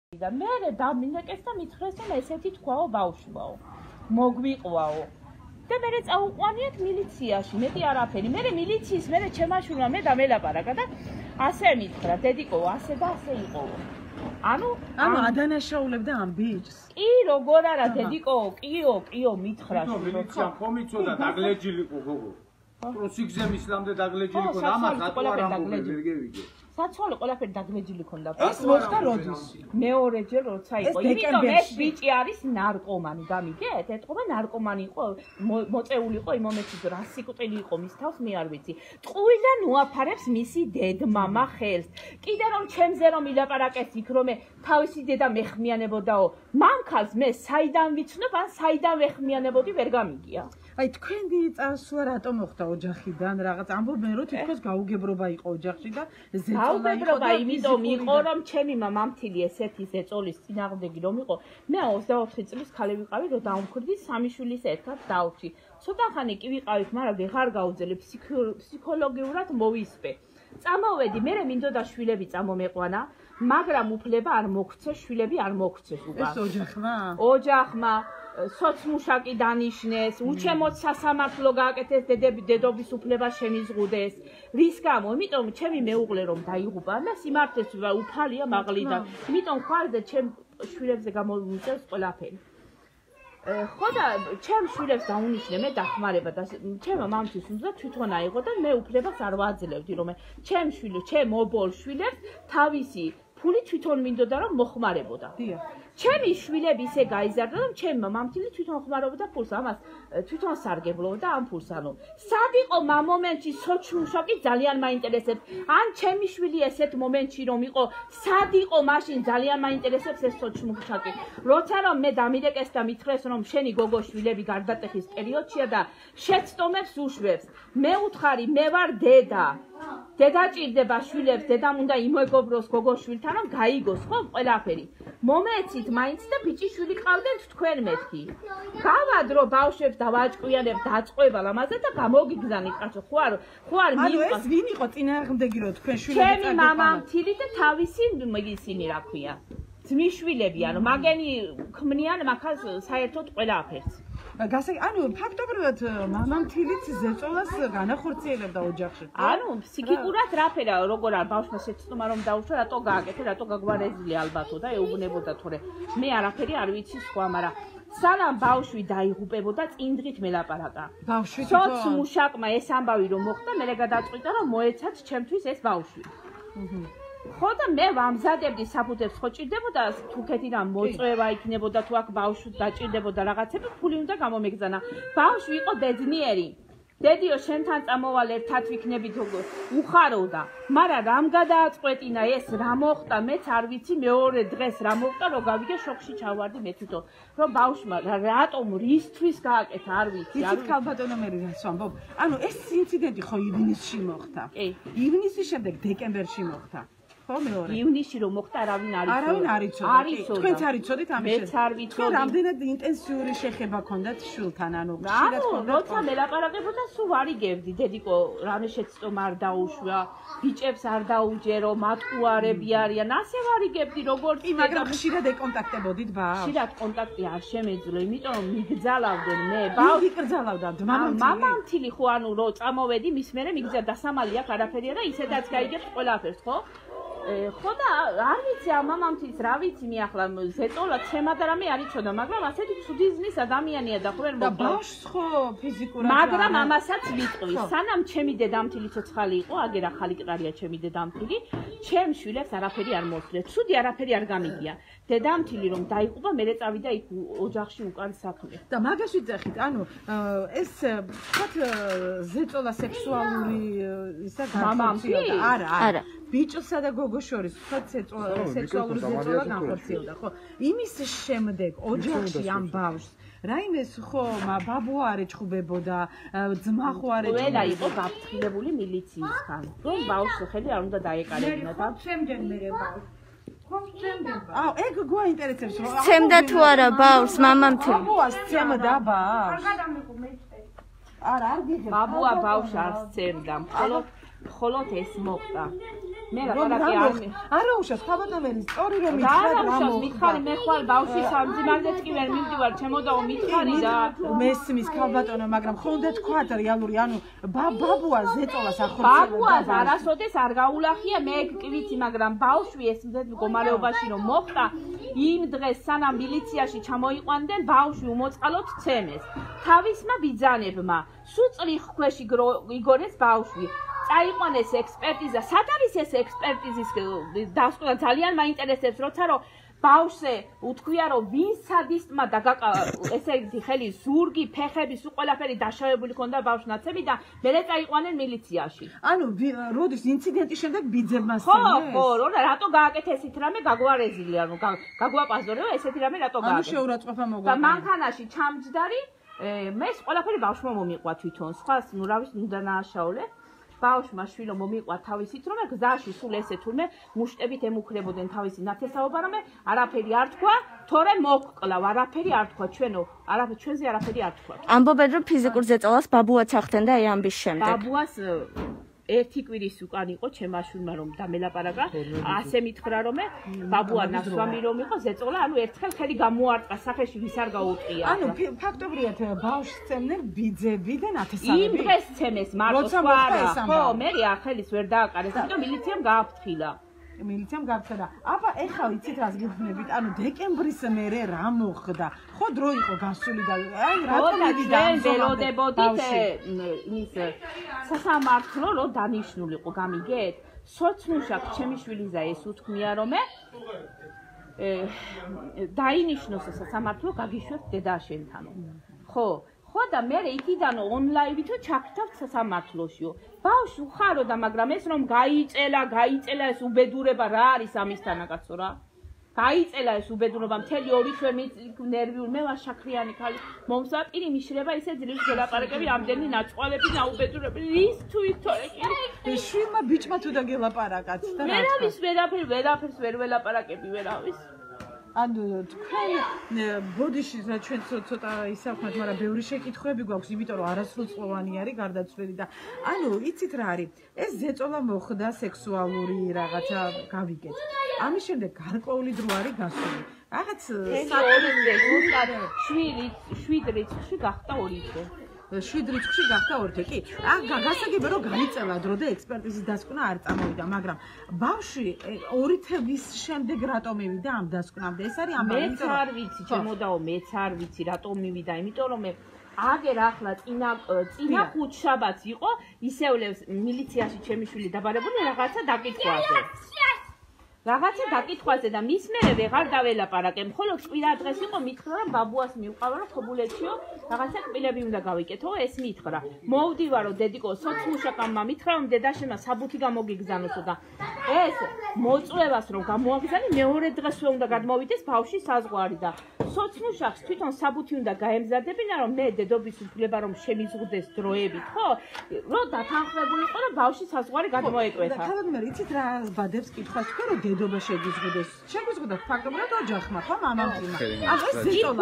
და მე დამინდეკეს და მითხრეს რომ ესეთი თქვაო ბავშვაო მოგვიყვაო და მე წაუყვანიათ მილიციაში მეტი არაფერი მე მილიციის მე ჩემაშურა მე დამელაპარაკა და ასე მითხრა დედიკო ასე და ასე იყოო ანუ ადანაშაულებდა ამ ბიჭს კი როგორ არა დედიკო კიო მითხრა მილიცია ხომიცოდა დაგლეჯილიყო გოგო პროსიგზე მისლამდე დაგლეჯილიყო და ამას რატო არ ამბობენ ვერ გევიგე საცვალო ყველაფერი დაგლეჯილი ქონდა. ეს მოხდა როდის? მეორეჯერ როცა იყო. იმიტომ ეს ბიჭი არის ნარკომანი, გამიგეთ? ეთქობა ნარკომანი იყო, მოწეული იყო იმ მომენტში, რა სიკვდილი იყო მის თავს, მე არ ვიცი. ტყუილიდან უაფარებს მისი დედმამა ხელს. კიდე რომ ჩემზე რომ ილაპარაკეს იქ რომ თავისი დედა მეხმიანებოდაო, მამქალს მე საიდან ვიცნობ, ან საიდან ვეხმიანებოდი ვერ გამიგია. აი თქვენი წასვლა რატომ მოხდა ოჯახიდან რაღაც ამბობენ რომ თითქოს გაუგებრობა იყო ოჯახში და გაუგებრობა იმიტომ იყო რომ ჩემი მამამთილი ესეთი ზეწოლის წინააღმდეგი რომ იყო მე 24 წლის ქალი ვიყავი რომ დაუმკვიდრი სამი შვილის ერთად დავჭი ცოტა ხანი კი ვიყავით მაგრამ ვეღარ გაუძლე ფსიქოლოგიურად მოვისპე წამოვედი მე მინდოდა შვილები წამომეყვანა მაგრამ უფლება არ მოგცე შვილები არ მოგცეს უკვე ეს ოჯახმა სოცმუშაკი დანიშნეს, უჩემოდ სასამართლო გააკეთეს დედობის უფლება შემიზღუდეს. რის გამო? იმიტომ ჩემი მეუღლე რომ დაიღუპა და სიმართლეს უფალია მაღლიდან. იმიტომ ხვალზე ჩემ შვილებზე გამომიწევს ყველაფერი. ხო და ჩემ შვილებს დაუნიშნე მე დახმარება და ჩემ მამთის უნდა თვითონ აიღო და მე უფლებას არ ვაძლევდი რომ ჩემ შვილებს, ჩემ ობოლ შვილებს თავისი ფული თვითონ მინდოდა რომ მოხმარებოდა. ჩემი შვილები ისე გაიზარდა რომ ჩემ მამთილი თვითონ ხმარობდა ფულს, ამას თვითონ სარგებლობდა ამ ფულს, ანუ სად იყო ამ მომენტში სოციალში ძალიან მაინტერესებს. ან ჩემი შვილი ესეთ მომენტში რომ იყო, სად იყო მაშინ ძალიან მაინტერესებს ეს სოციალში. როცა რომ მე დამიდეკეს და მითხრეს რომ შენი გოგო შვილები გარდატეხის პერიოდშია და შეცდომებს უშვებს. მე უთხარი, მე ვარ დედა. დედა ჭირდება შვილებს, დედამ უნდა იმეგობროს გოგო შვილთან რომ გაიგოს ხო ყველაფერი. მომეცით მაინც და ბიჭი შვილი ყავდეთ თქვენ მეთქი. გავადრო ბავშვებს და ვაჭკვიანებ დაწყებალ ამაზე და გამოგიგზავნით კაცო ხო არ ანუ ეს ვინ იყო წინააღმდეგი რომ თქვენ შვილები ჩემი მამამთილი და თავისი ისინი რა ქვია ძმისშვილები ანუ მაგენი ქმნიან მაგას საერთოდ ყველაფერს ანუ ფაქტობრივად მამამთილიც ზეწოლას განახორციელებდა ოჯახში. ანუ ფსიქიკურად რაფერა როგორ არ ბავშვმა შეცდომა რომ დაუშვა, რატო გააკეთე, რატო გაგვარეზილი ალბათო და ეუბნებოდა თორე მე არაფერი არ ვიცი სხვა, მაგრამ სანამ ბავშვი დაიღუპებოდა წინ დღით მელაპარაკა. ბავშვი სოცმუშაკმა ეს ამბავი რომ მოხდა, მე გადაწყვიტა რომ მოეცათ ჩემთვის ეს ბავშვი. ხო და მე ვამზადებდი საფუთებს ხო ჭირდებოდა თურქეთიდან მოწვევა იქნებოდა თუ აქ ბავშვი დაჭირდებოდა რაღაცები ფული უნდა გამომეგზანა ბავშვი იყო ბედნიერი დედიო შენთან წამოვალ ერთად ვიქნებით უხაროდა მაგრამ რამ გადააწყვეტინა ეს რა მოხდა მეც არ ვიცი მეორე დღეს რა მოხდა რომ გავიგე შოქში ჩავარდი მე თვითონ რომ ბავშვმა რატომ რისთვის გააკეთა არ ვიცი არ ქალბატონო მე რას ვამბობ ანუ ეს ინციდენტი ხო ივნისში მოხდა ივნისის შემდეგ დეკემბერში მოხდა ივნისში რომ მოხდა არავინ არ იცოდა. თქვენც არ იცოდით ამის შესახებ. მეც არ ვიცოდი. რამდენად ინტენსიური შეხება ქონდათ შვილთან, ანუ ხშირად ქონდათ. როცა მელაპარაკებოდა, სულ ვარიგებდი, დედიკო, რამე შეცდომა არ დაუშვა, ბიჭებს არ დაუჯერო, მატყუარები არიან, ასე ვარიგებდი, როგორც მაგრამ ხშირად ეკონტაქტებოდით ბავშვს. ხშირად კონტაქტი არ შემეძლო, იმიტომ რომ მიგძალავდნენ მე. მიგძალავდა მამამთილი ხო ანუ რო წამოვედი, მის მერე მიგძა დასამალი აქ არაფერია და ისედაც გაიგებს ყველაფერს, ხო? ხო და არ ვიცი ამ მამამთის რა ვიცი მე ახლა ზეწოლა ცემა და რამე არ იცოდა მაგრამ ასეთი ცუდიზმის ადამიანია და ხوير და ბავშვს ხო ფიზიკურად მაგრამ ამასაც ვიტყვი სანამ ჩემი დედამთილი ცოცხალი იყო აგერ ახალი კრარია ჩემი დედამთილი ჩემ შვილებს არაფერი არ მოსწრე ცუდი არაფერი არ გამიგია დედამთილი რომ დაიღუპა მე წავიდა იქ ოჯახში უკან საქმე და მაგას ვიძახით ანუ ეს თქვათ ზეწოლა სექსუალური ისა მამამთილი არა ბიჭსა და გოგოს შორის სექსუალური ზეწოლა განხორციელდა ხო იმის შემდეგ ოჯახში ამ ბავშვს რაიმეს ხო ბაბუ არ ეჭხუბებოდა ძმა ხო არ ეჭხუბებოდა ყველა იყო გაფრთხილებული მილიციისგან რომ ბავშვს ხელი არ უნდა დაეკარებინა და შემდეგ მე ბავშვს ეგ გვაინტერესებს რომ ცემდა თუ არა ბავშვს მამამთილი ბაბუას ცემდა ბავშვს არა არ გიგებ ბაბუა ბავშვს არ სცემდა მხოლოდ ეს მოხდა მე ლაპარაკი არა უშავს ხაბატონელი სწორი რომ მითხარი მე ხვალ ბავშვი სამძიმარდეც კი ვერ მივდივარ ჩემოდაო მითხარი და მესმის ხაბატონო მაგრამ ხოლმე თქვა რეალური ანუ ბაბუა ზეწოლას ახორციელებდა ბაბუას არასოდეს არ გაულახია მე კი ვიცი მაგრამ ბავშვი ეს მდგომარეობაში რომ მოხდა იმ დღეს სანამ მილიციაში ჩამოიყვანდნენ ბავშვი უმოწყალოდ ცემეს თავისმა ბიძანებმა სუწრიხ ქვეშ იგორეს ბავშვი წაიყვანეს ექსპერტიზა სად არის ეს ექსპერტიზის დასკვნა ძალიან მაინტერესებს როცა რომ ბავშვზე უთქვია რომ ვინ სადისტმა ესე იგი ხელი ზურგი ფეხები სულ ყველაფერი დაშავებული ქონდა ბავშვს ნაცები და მერე წაიყვანენ მილიციაში ანუ როდის ინციდენტის შემდეგ ბიძებმა ხო რატო გააკეთე ესეთ რამე გაგვარეზილი ანუ გაგვაპაზდორეო ესეთი რამე რატო გააკეთე ანუ შეურაცხყოფა მოგვა და მანქანაში ჩამჯდარი მე ყველაფერი ბავშვმა მომიყვა თვითონ სხვას ნუ რა ვიცი უნდა ნააშაოლე ბავშვმა შვილო მომიყვა თავისით რომ გზაში სულ ესე თურმე მუშტებით ემუქრებოდნენ თავისი ნათესაობა რომ არაფერი არ თქვა თორე მოკკლავ არაფერი არ თქვა ჩვენზე არაფერი არ თქვა ამბობენ რომ ფიზიკურ ზეწოლას ბაბუაც ახდენდა აი ამბის შემდეგ ბაბუას ერთი კვირის უკან იყო ჩემმა შვილმა რომ დამელაპარაკა ასე მითხრა რომ ბაბუა ნასვამი რომ იყო ზეწოლა ანუ ერთხელ ხელი გამოარტყა სახეში ვის არ გაუტყია ანუ ფაქტობრივად ბავშვს წემდნენ ბიძები და ნათესავები იმ დღეს ცემეს მარტო სხვა არა ხო მე ახელის ვერ დააკარეს იმიტომ მილიციამ გააფრთხილა მილიცამ გააფრთხილა აბა ეხლა იცით რას გიხნებით ანუ დეკემბრის მერე რა მოხდა ხო დრო იყო გასული და აი რატომ მივიდა ველოდებოდით ის სასამართლო რო დანიშნულიყო გამიგეთ სოცმუშაკ ჩემი შვილიზა ეს უთქმია რომ დაინიშნოს სასამართლო გაგიშვებთ დედა შენთანო ხო და მე იქიდან ონლაინით ჩაქრთავთ სასამართლოშიო ბავშვი ხარო და მაგრამ ეს რომ გაიწელა ეს უბედურება რა არის ამისთანა კაცო რა გაიწელა ეს უბედურება მთელი ორი თვე ნერვიულ მე ვარ შაქრიანი ქალი მომსაპირი მიშრება ისე ძლივს გელაპარაკები ამდენი ნაწყვალები ნაუბედურები რის თუ ითორე კი შვილმა ბიჭმა თუ და გელაპარაკაც და რა ვერავის ვერ ველაპარაკები ვერავის ანუ თქვენ ბოდიში რა ჩვენ ცოტა ისახმათ, მაგრამ ბევრი შეკითხვები გვაქვს, იმიტომ რომ არასრულწლოვანი არის გარდაცვლილი და ანუ იცით რა არის? ეს ზეწოლა მოხდა სექსუალური რაღაცა გავიგეთ. ამის შემდეგ გარკვეული დრო არის გასული. რაღაც შვიდ რიცხვში გახდა 2 თვე. 7 რიცხვში გახდა 2 თვე. კი, გასაგებია რომ გაიწელა დრო და ექსპერტიზის დასკვნა არ წამოვიდა, მაგრამ ბავშვი 2 თვეს შემდეგ რატომ მივიდა ამ დასკვნამდე? ეს არის ამბავი, მეც არ ვიცი, ჩემოდაო, მეც არ ვიცი რატომ მივიდა, იმიტომ რომ აგერ ახლა წინა ხუთშაბათს იყო, ისევლებს მილიციაში ჩემი შვილი დაბარებული რაღაცა დაკითხვაზე. რაღაცა დაკითხვაზე და მის მერე ვეღარ დაველაპარაკე. მხოლოდ კვირა დღეს იყო მითხრა რომ ბაბუას მივყავა რომ ხობულეთშიო რაღაცა კბილები უნდა გავიკეთო, ეს მითხრა. მოვდივარო დედიკო სოცმუშაკამმა მითხრა რომ დედაშენა საბუთი გამოგიგზავნოსო და ეს მოწვევას რომ გამოაგზავნე მეორე დღესვე უნდა გადმოვიდეს ბავში საზღვარი და სოცმუშაკს თვითონ საბუთი უნდა გაემზადებინა რომ მე დედობის უფლება რომ შემიზღუდეს დროებით, ხო? რომ დათანხმებულიყო რომ ბავში საზღვარი გადმოეკვეთა. და თავად მე იცით რა ბადებს კითხავს თქვენ რომ დედობა შეგიზღუდეს. შეგიზღუდა ფაქტობრივად ოჯახმა, ხო, მამამთიმა. ახლა ეს ზეწოლა.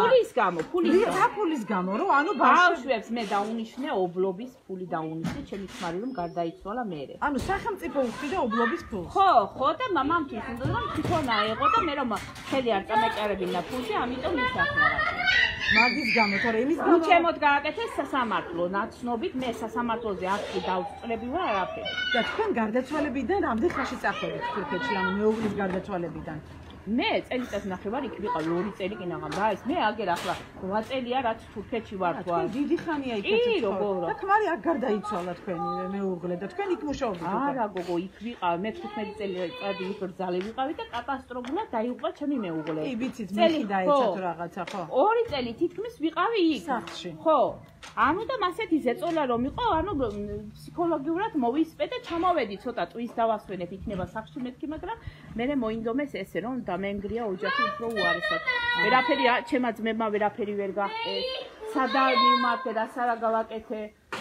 ფულის გამო, რომ ანუ ბავშვებს მე დაუნიშნე ობლობის ფული დაუნიშნე, ჩემი ქმარი რომ გარდაიცვალა მერე. ანუ სახელმწიფო უხდიდა ობლობის ფულს. ხო და მამამთის უნდა რომ თვითონ აეღო და მე რომ ხელი არ წამეკარებინა ფულზე, ამიტომ ისახლა. მაგის გამო, თორე იმის გამო უჩემოდ გააკეთეს სასამართლო ნაცნობით, მე სასამართლოზე აქ დავწწრები ვარ არაფერი. და თქვენ გარდაცვალებიდან რამდენ ხანში წახვედით თურქეთში, ანუ მეუღლის გარდაცვალებიდან? მე წელიწადს ნახევარ იქ ვიყავ 2 წელი კი ნაღამ რა ეს მე აგერ ახლა 8 წელია რაც თურქეთში ვარ თქვა. დიდი ხანია იქ როგორ? და ქმარი აქ გარდაიცვალა თქვენი მეუღლე და თქვენ იქ მუშაობდით უკვე? არა გოგო, იქ ვიყავ, მე 15 წელიწადი იქ ბრძალე ვიყავი და კატასტროფულად დაიღუპა ჩემი მეუღლე. კი, ვიცით, მეხი დაეცა თუ რაღაცა, ხო? 2 წელი თითქმის ვიყავი იქ. სახლში. ხო. ანუ და მასეთი ზეწოლა რომ იყო, ანუ ფსიქოლოგიურად მოვისწრე და ჩამოვედი ცოტა ტვის დავასვენებ იქნება სახლში მეთქი, მაგრამ მე მოინდომეს ესე რომ დამენგრია ოჯახი უფრო უარესად. ვერაფერი ჩემმა ძმებმა ვერაფერი ვერ გახდეს. სადაა მიმართე, რას არა გავაკეთე.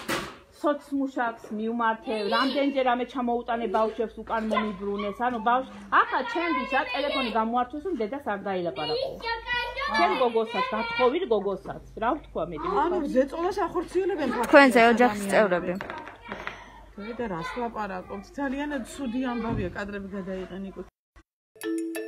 სოცმუშაკს მივმართე, რამდენჯერ ამე ჩამოუტანე ბავშვებს უკან მომიბრუნეს. ანუ ბავშვი, ახლა ჩემთვის რა ტელეფონი გამოართვეს, რომ დედას არ დაელაპარაკო. ჩემ გოგოსაც, გათხოვիր გოგოსაც. რა ვთქვა მე? ანუ ზეწოლას ახორციელებენ თქვენზე ოჯახის წევრები. და რას ლაპარაკობთ? ძალიან ცუდი ამბავია, კადრები გადაიყენიკო.